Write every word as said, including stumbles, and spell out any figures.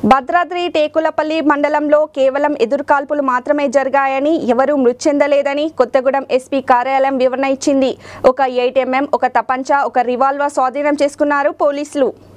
భద్రాద్రి టేకులపల్లి మండలంలో కేవలం ఎదురుకాల్పులు మాత్రమే జరిగాయని ఎవరూ మృతి చెందలేదని కొత్తగూడెం ఎస్పీ కార్యాలయం వివరణ ఇచ్చింది. ఒక ఎయిట్ ఎంఎం, ఒక తపంచా, ఒక రివాల్వర్ స్వాధీనం చేసుకున్నారు పోలీసులు.